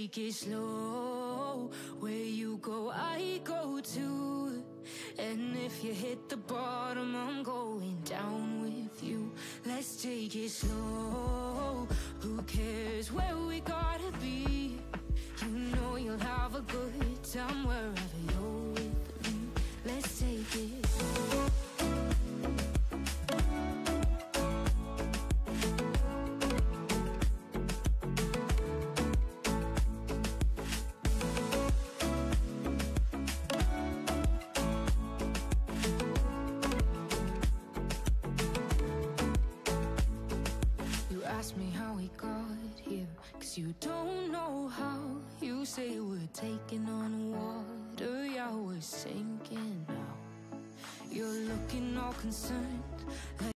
take it slow. Where you go, I go too. And if you hit the bottom, I'm going down with you. Let's take it slow. Who cares where we gotta be? You know you'll have a good time wherever you're with me. Let's take it. You don't know how. You say we're taking on water, yeah, we're sinking now. You're looking all concerned.